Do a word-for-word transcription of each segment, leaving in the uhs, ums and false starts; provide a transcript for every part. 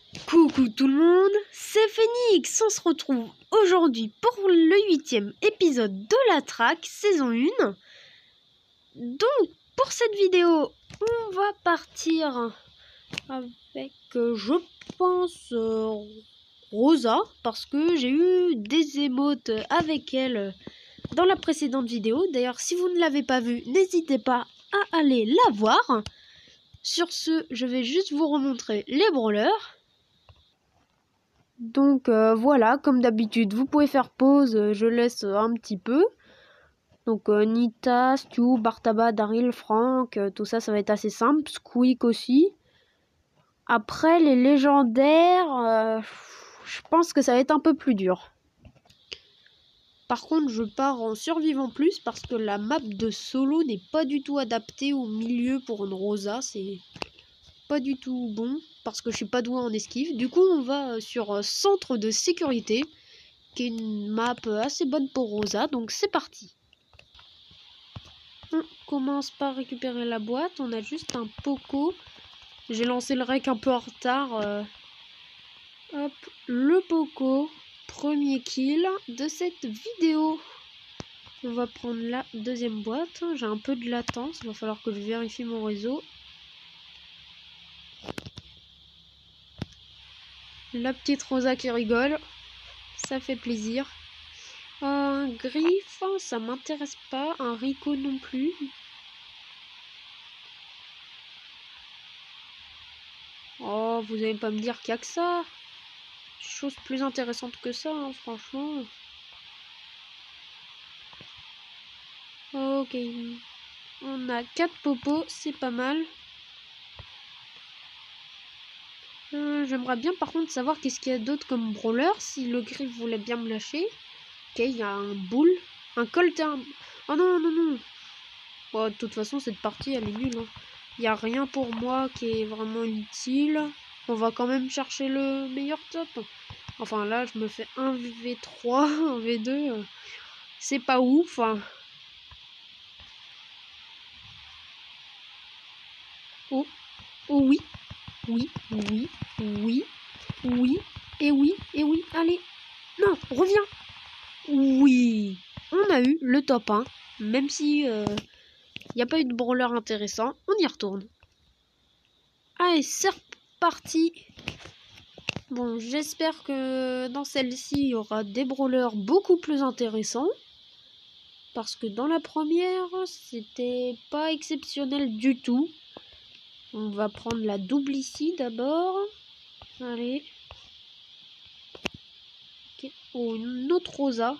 Coucou tout le monde, c'est Phoenix. On se retrouve aujourd'hui pour le huitième épisode de la track saison un. Donc pour cette vidéo, on va partir avec, euh, je pense, euh, Rosa, parce que j'ai eu des émotes avec elle dans la précédente vidéo. D'ailleurs, si vous ne l'avez pas vue, n'hésitez pas à aller la voir. Sur ce, je vais juste vous remontrer les brawlers. Donc euh, voilà, comme d'habitude, vous pouvez faire pause, euh, je laisse euh, un petit peu. Donc euh, Nita, Stu, Bartaba, Daryl, Frank, euh, tout ça, ça va être assez simple. Squeak aussi. Après, les légendaires, euh, je pense que ça va être un peu plus dur. Par contre, je pars en survivant plus parce que la map de solo n'est pas du tout adaptée au milieu pour une Rosa. C'est pas du tout bon parce que je suis pas doué en esquive. Du coup, on va sur euh, centre de sécurité, qui est une map assez bonne pour Rosa, donc c'est parti. On commence par récupérer la boîte, on a juste un Poco. J'ai lancé le rec un peu en retard. Euh... Hop, le Poco, premier kill de cette vidéo. On va prendre la deuxième boîte, j'ai un peu de latence, il va falloir que je vérifie mon réseau. La petite Rosa qui rigole, ça fait plaisir. Un griffe, ça m'intéresse pas. Un Rico non plus. Oh, vous allez pas me dire qu'il y a que ça. Chose plus intéressante que ça, hein, franchement. Ok. On a quatre popos, c'est pas mal. Euh, J'aimerais bien par contre savoir qu'est-ce qu'il y a d'autre comme brawler. Si le griffe voulait bien me lâcher. Ok, il y a un boule. Un colt et un... Oh non, non, non. Bon, de toute façon, cette partie, elle est nulle. Hein. Il n'y a rien pour moi qui est vraiment utile. On va quand même chercher le meilleur top. Enfin, là, je me fais un v trois, un v deux. C'est pas ouf. Hein. Oh, oh oui. Oui, oui, oui, oui, et oui, et oui. Allez. Non, reviens. Oui. On a eu le top un. Même si... Euh, il n'y a pas eu de brawler intéressant, on y retourne. Allez, c'est reparti. Bon, j'espère que dans celle-ci, il y aura des brawlers beaucoup plus intéressants. Parce que dans la première, c'était pas exceptionnel du tout. On va prendre la double ici d'abord. Allez. Okay. Oh, une autre Rosa.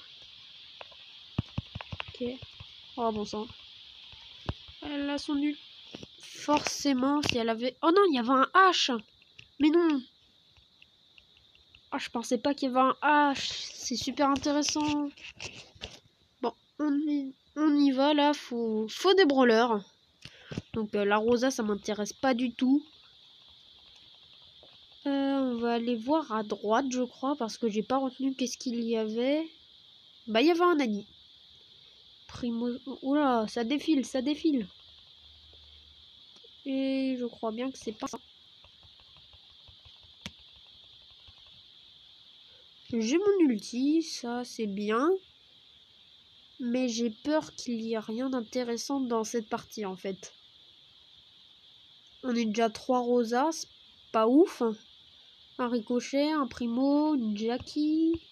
Ok. Oh, bon sang. Elle a son nul. Forcément, si elle avait... Oh non, il y avait un H. Mais non. Ah, oh, je pensais pas qu'il y avait un H. C'est super intéressant. Bon, on y, on y va là. Faut, faut des brawlers. Donc euh, la Rosa, ça m'intéresse pas du tout. Euh, on va aller voir à droite, je crois, parce que j'ai pas retenu qu'est-ce qu'il y avait. Bah, il y avait un Annie. Primo... Oula, ça défile, ça défile. Et je crois bien que c'est pas ça. J'ai mon ulti, ça c'est bien. Mais j'ai peur qu'il y ait rien d'intéressant dans cette partie en fait. On est déjà trois Rosas, c'est pas ouf. Un Ricochet, un Primo, une Jackie.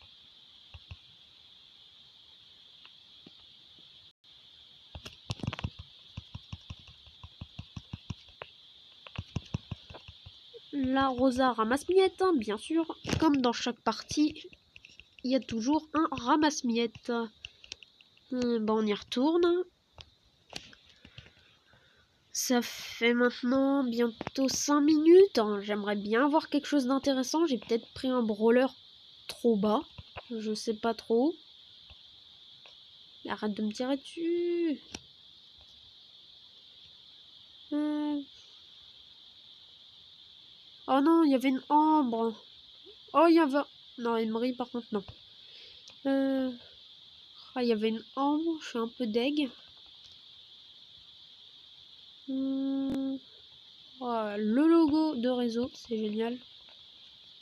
La Rosa ramasse-miettes, hein, bien sûr. Comme dans chaque partie, il y a toujours un ramasse-miettes. Euh, bon, on y retourne. Ça fait maintenant bientôt cinq minutes. Hein. J'aimerais bien avoir quelque chose d'intéressant. J'ai peut-être pris un brawler trop bas. Je sais pas trop. Arrête de me tirer dessus. Euh... Oh non, il y avait une ambre. Oh, il y avait... Non, Emery, par contre, non. Euh... Ah, il y avait une ambre. Je suis un peu deg. Hum... Oh, le logo de réseau, c'est génial.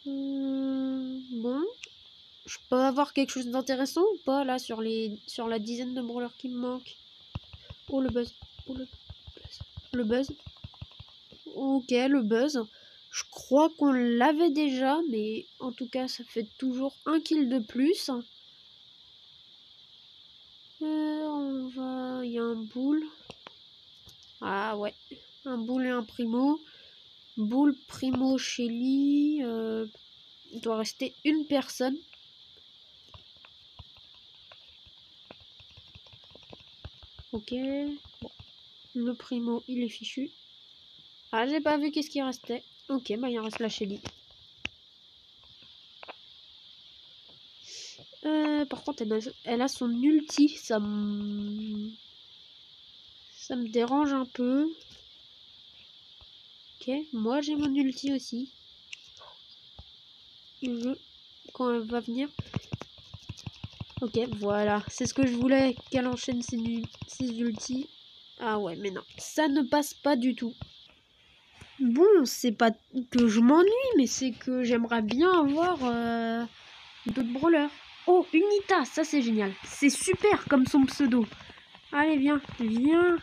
Euh, bon. Je peux avoir quelque chose d'intéressant ou pas là sur les sur la dizaine de brawlers qui me manquent. Oh le buzz. Oh le buzz. Le buzz. Ok, le buzz. Je crois qu'on l'avait déjà, mais en tout cas ça fait toujours un kill de plus. Euh, on va. Il y a un boule. Ah ouais. Un boule et un primo. Boule, primo, Shelly. Euh, il doit rester une personne. Ok. Bon. Le primo, il est fichu. Ah, j'ai pas vu qu'est-ce qui restait. Ok, bah il reste la Shelly. Euh, par contre, elle a, elle a son ulti. Ça me... Ça me dérange un peu. Ok, moi j'ai mon ulti aussi. Je... Quand elle va venir. Ok, voilà. C'est ce que je voulais, qu'elle enchaîne ses, ses ultis. Ah ouais, mais non. Ça ne passe pas du tout. Bon, c'est pas que je m'ennuie, mais c'est que j'aimerais bien avoir euh, d'autres brawlers. Oh, Unita, ça c'est génial. C'est super comme son pseudo. Allez, viens, viens.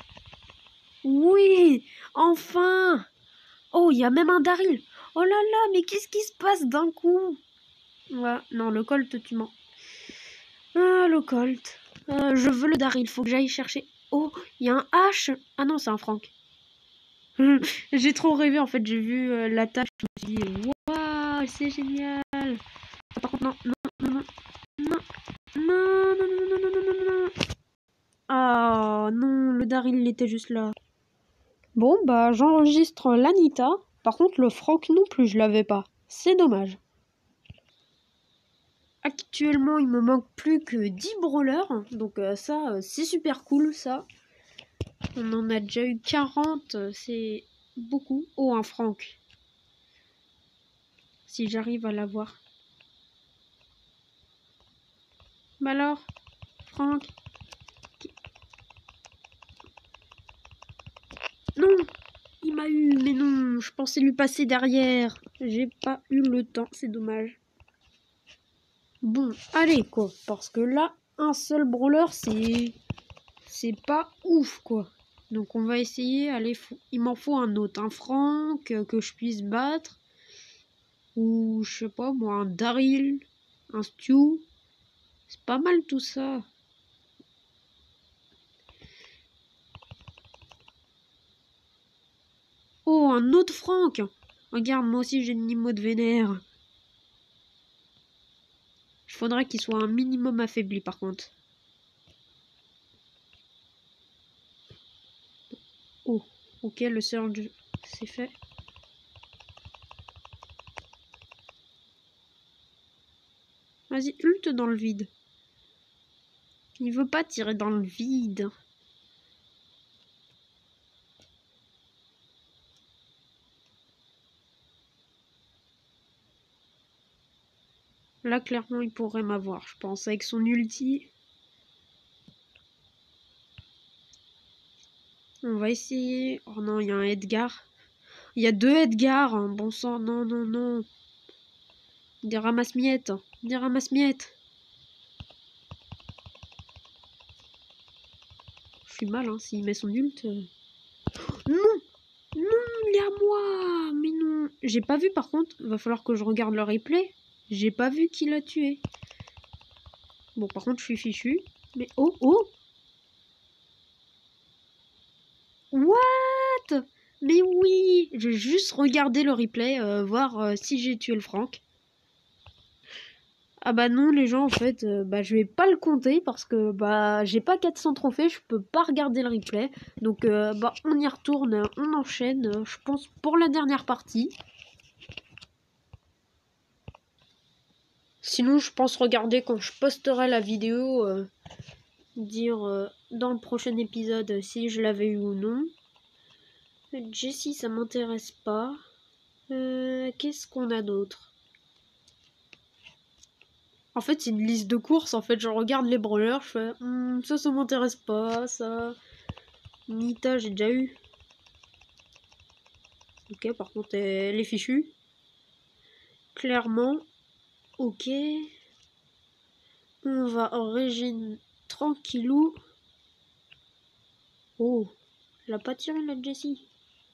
Oui, enfin. Oh, il y a même un Daryl. Oh là là, mais qu'est-ce qui se passe d'un coup? Ouais, non, le Colt, tu mens. Ah, le Colt. Euh, je veux le Daryl, faut que j'aille chercher. Oh, il y a un H. Ah non, c'est un Frank. J'ai trop rêvé en fait, j'ai vu euh, la tâche, je me suis dit waouh, c'est génial. Ah, par contre, non, non, non, non, non, non, non, non, non, non, non, non. Ah non, le Daryl il était juste là. Bon, bah j'enregistre l'Anita. Par contre, le Frank non plus, je l'avais pas. C'est dommage. Actuellement, il me manque plus que dix brawlers. Donc euh, ça, euh, c'est super cool, ça. On en a déjà eu quarante, c'est beaucoup. Oh, un Frank. Si j'arrive à l'avoir. Bah alors, Franck. Non, il m'a eu, mais non, je pensais lui passer derrière. J'ai pas eu le temps, c'est dommage. Bon, allez quoi, parce que là, un seul brawler, c'est... C'est pas ouf quoi. Donc on va essayer, allez, faut... il m'en faut un autre, un Franck euh, que je puisse battre. Ou je sais pas moi, un Daryl, un Stu. C'est pas mal tout ça. Oh, un autre Franck. Regarde, moi aussi j'ai une Nimo de vénère. Il faudrait qu'il soit un minimum affaibli par contre. Oh, ok, le surge c'est fait. Vas-y, ult dans le vide. Il veut pas tirer dans le vide. Là, clairement, il pourrait m'avoir, je pense, avec son ulti. On va essayer. Oh non, il y a un Edgar. Il y a deux Edgar. Hein. Bon sang, non, non, non. Des ramasse-miettes. Des ramasse-miettes. Je suis mal, hein, s'il met son ult. Euh... Non! Non, il est à moi! Mais non. J'ai pas vu, par contre. Va falloir que je regarde le replay. J'ai pas vu qui l'a tué. Bon, par contre, je suis fichu. Mais oh, oh! What? Mais oui! Je vais juste regarder le replay, euh, voir euh, si j'ai tué le Franck. Ah bah non, les gens, en fait, euh, bah je vais pas le compter parce que bah j'ai pas quatre cents trophées, je peux pas regarder le replay. Donc euh, bah on y retourne, on enchaîne, euh, je pense, pour la dernière partie. Sinon, je pense regarder quand je posterai la vidéo, euh, dire euh, dans le prochain épisode si je l'avais eu ou non. Jessie, ça m'intéresse pas. Euh, Qu'est-ce qu'on a d'autre? En fait, c'est une liste de courses. En fait, je regarde les brawlers, je fais hm, ça, ça m'intéresse pas, ça. Nita, j'ai déjà eu. Ok, par contre, elle est fichue. Clairement. Ok. On va régénérer tranquillou. Oh. Elle a pas tiré la Jessie.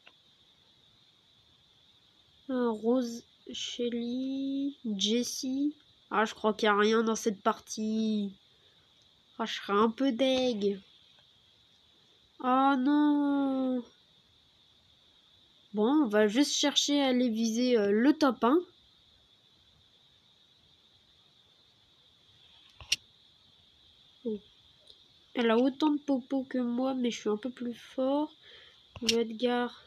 Un Rose, Shelly, Jessie. Ah, je crois qu'il n'y a rien dans cette partie. Ah, je serais un peu deg. Oh non. Bon, on va juste chercher à aller viser euh, le top un. Oh. Elle a autant de popo que moi, mais je suis un peu plus fort. Le Edgar.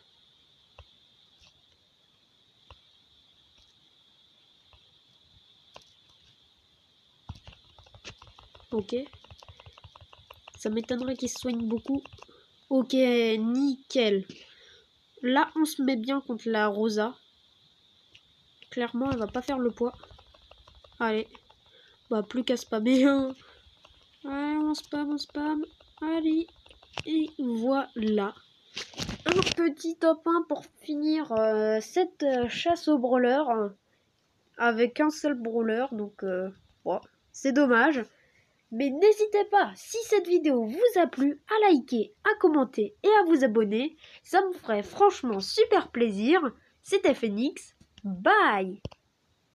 Ok. Ça m'étonnerait qu'il se soigne beaucoup. Ok, nickel. Là, on se met bien contre la Rosa. Clairement, elle va pas faire le poids. Allez. Bah, plus qu'à spammer. Hein. Allez, on spam, on spam. Allez. Et voilà. Un petit top un pour finir euh, cette euh, chasse au brawler. Avec un seul brawler. Donc, euh, bon, c'est dommage. Mais n'hésitez pas, si cette vidéo vous a plu, à liker, à commenter et à vous abonner. Ça me ferait franchement super plaisir. C'était Phoenix. Bye!